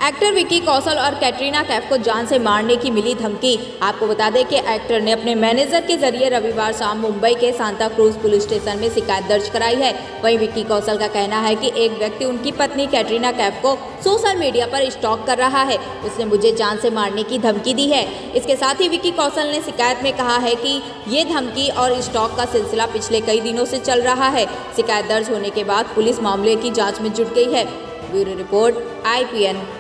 Actor Vicky Kaushal और कैटरीना कैफ को जान से मारने की मिली धमकी। आपको बता दें कि एक्टर ने अपने मैनेजर के जरिए रविवार शाम मुंबई के सांता क्रूज पुलिस स्टेशन में शिकायत दर्ज कराई है। वहीं विक्की कौशल का कहना है कि एक व्यक्ति उनकी पत्नी कैटरीना कैफ को सोशल मीडिया पर स्टॉक कर रहा है। उसने मुझे जान से मारने की धमकी दी है। इसके साथ ही विक्की कौशल ने शिकायत में कहा है कि ये धमकी और स्टॉक का सिलसिला पिछले कई दिनों से चल रहा है। शिकायत दर्ज होने के बाद पुलिस मामले की जाँच में जुट गई है। Bureau report IPN।